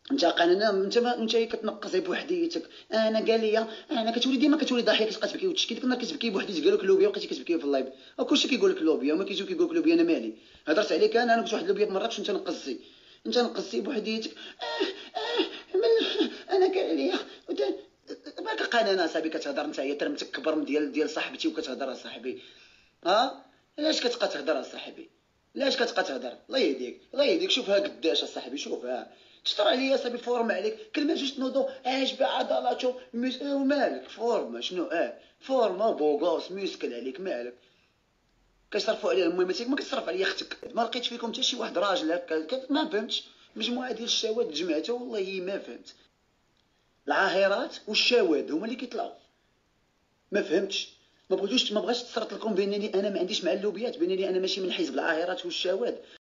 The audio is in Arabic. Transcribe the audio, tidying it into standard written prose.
انت قاننا انت كتنقصي بوحديتك. انا قال لي انا كتولي ديما كتولي ضاحيه كتبقى تبكي وتشكي. ديك النهار كتبكي بوحديتك قال لك لوبيا وبقيتي كتبكي في اللايف. كلشي كيقول لك لوبيا وما كيجيو كيقول لك لوبيا. انا مالي؟ هضرت عليك انا قلت واحد لوبيا مرات انت نقصتي. انت نقصتي بوحديتك. انا قال لي باقا قاننا صاحبي كتهضر انت هي ترمتك كبر من ديال صاحبتي وكتهضر صاحبي. علاش كتبقى تهضر صاحبي؟ علاش كتبقى تهضر؟ الله يهديك الله يهديك. شوفها قداش اصاحبي شوفها. تشطر عليا صاحبي فورم عليك كلمه جوج تنوضو اشبع عضلاته ومالك فورما شنو فورما بوغوس ميسكل عليك مالك كيصرفوا عليها المهمتك ما كتصرف عليا اختك. ما لقيتش فيكم حتى شي واحد راجل هكا ما فهمتش. مجموعه ديال الشواذ جمعتها والله ما فهمت. العاهرات والشواذ هما اللي كيطلعوا. ما فهمتش. ما بغيتش تسرط لكم بانني انا ما عنديش مع اللوبيات بانني انا ماشي من حزب العاهرات والشواذ.